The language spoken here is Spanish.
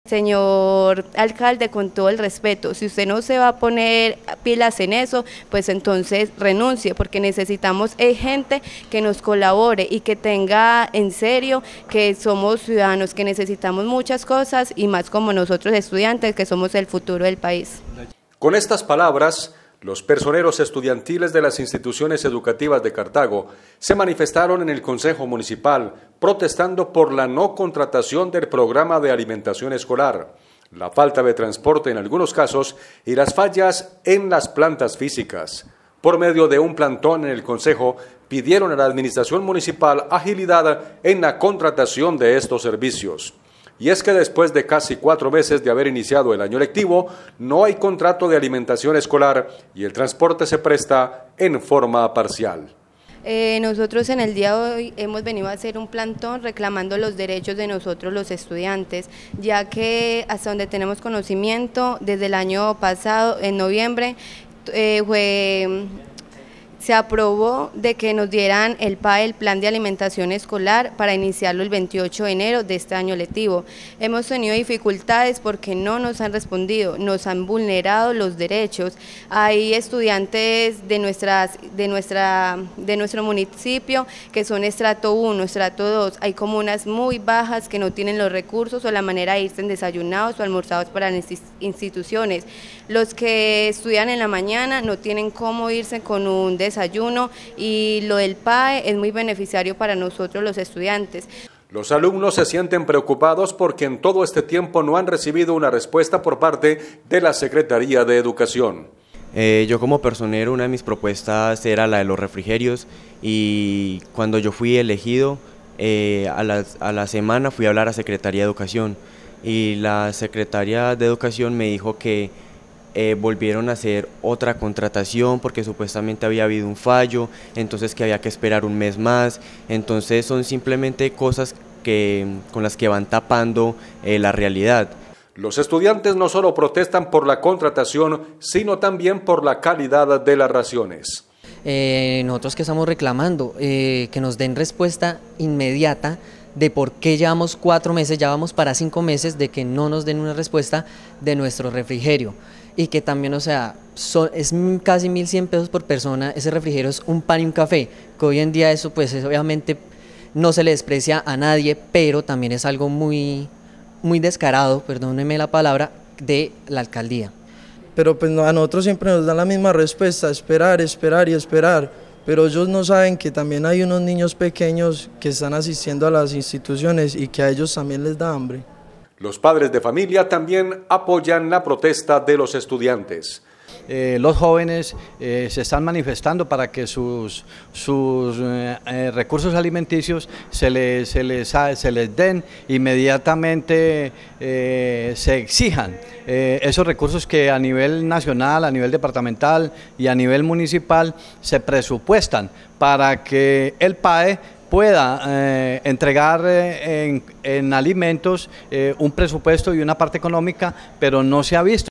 Señor alcalde, con todo el respeto, si usted no se va a poner pilas en eso, pues entonces renuncie, porque necesitamos gente que nos colabore y que tenga en serio que somos ciudadanos, que necesitamos muchas cosas y más como nosotros estudiantes, que somos el futuro del país. Con estas palabras, los personeros estudiantiles de las instituciones educativas de Cartago se manifestaron en el Consejo Municipal protestando por la no contratación del programa de alimentación escolar, la falta de transporte en algunos casos y las fallas en las plantas físicas. Por medio de un plantón en el Consejo, pidieron a la Administración Municipal agilidad en la contratación de estos servicios. Y es que después de casi 4 meses de haber iniciado el año lectivo, no hay contrato de alimentación escolar y el transporte se presta en forma parcial. Nosotros en el día de hoy hemos venido a hacer un plantón reclamando los derechos de nosotros los estudiantes, ya que hasta donde tenemos conocimiento, desde el año pasado, en noviembre, se aprobó de que nos dieran el PAE, el Plan de Alimentación Escolar, para iniciarlo el 28 de enero de este año lectivo. Hemos tenido dificultades porque no nos han respondido, nos han vulnerado los derechos. Hay estudiantes de nuestro municipio que son estrato 1, estrato 2. Hay comunas muy bajas que no tienen los recursos o la manera de irse desayunados o almorzados para las instituciones. Los que estudian en la mañana no tienen cómo irse con un desayuno y lo del PAE es muy beneficiario para nosotros los estudiantes. Los alumnos se sienten preocupados porque en todo este tiempo no han recibido una respuesta por parte de la Secretaría de Educación. Yo como personero, una de mis propuestas era la de los refrigerios y cuando yo fui elegido, a la semana fui a hablar a Secretaría de Educación y la Secretaría de Educación me dijo que volvieron a hacer otra contratación porque supuestamente había habido un fallo, entonces que había que esperar un mes más. Entonces son simplemente cosas con las que van tapando la realidad. Los estudiantes no solo protestan por la contratación, sino también por la calidad de las raciones. Nosotros que estamos reclamando, que nos den respuesta inmediata de por qué llevamos 4 meses, ya vamos para 5 meses de que no nos den una respuesta de nuestro refrigerio. Y que también, o sea, es casi 1.100 pesos por persona, ese refrigerio es un pan y un café, que hoy en día eso pues obviamente no se le desprecia a nadie, pero también es algo muy descarado, perdónenme la palabra, de la alcaldía. Pero pues a nosotros siempre nos dan la misma respuesta, esperar, esperar y esperar, pero ellos no saben que también hay unos niños pequeños que están asistiendo a las instituciones y que a ellos también les da hambre. Los padres de familia también apoyan la protesta de los estudiantes. Los jóvenes se están manifestando para que sus recursos alimenticios se les den inmediatamente, se exijan esos recursos que a nivel nacional, a nivel departamental y a nivel municipal se presupuestan para que el PAE pueda entregar en alimentos un presupuesto y una parte económica, pero no se ha visto.